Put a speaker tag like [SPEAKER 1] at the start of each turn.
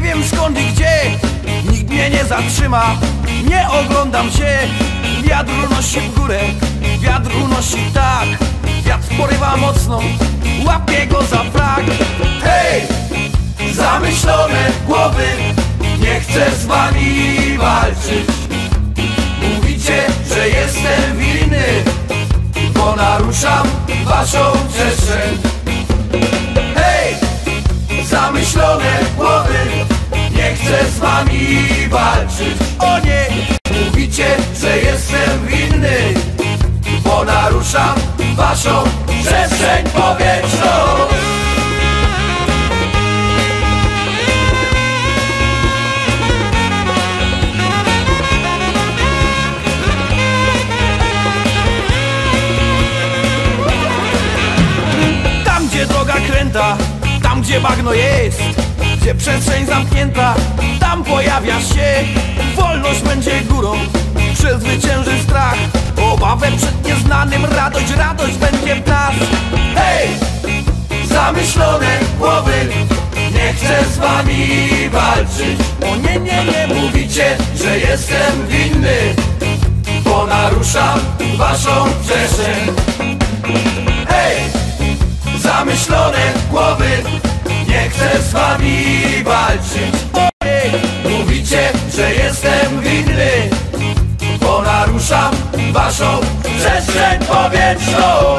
[SPEAKER 1] Nie wiem skąd i gdzie, nikt mnie nie zatrzyma. Nie oglądam się, wiatr unosi w górę, wiatr unosi tak. Wiatr porywa mocno, łapie go za frak. Hej, zamyślone głowy, nie chcę z wami walczyć. Mówicie, że jestem winny, bo naruszam waszą przestrzeń. Hej, zamyślone głowy, nie chcę z wami walczyć. O nie, mówicie, że jestem winny, bo naruszam waszą przestrzeń powietrzną. Tam gdzie droga kręta, tam gdzie bagno jest, gdzie przestrzeń zamknięta, tam pojawia się. Wolność będzie górą, przezwycięży strach, obawę przed nieznanym, radość, radość będzie w nas. Hej, zamyślone głowy, nie chcę z wami walczyć. O nie, nie, nie, mówicie, że jestem winny, bo naruszam waszą przestrzeń. Hej, zamyślone głowy, nie chcę z wami walczyć. Ojej, mówicie, że jestem winny, bo naruszam waszą przestrzeń powietrzną.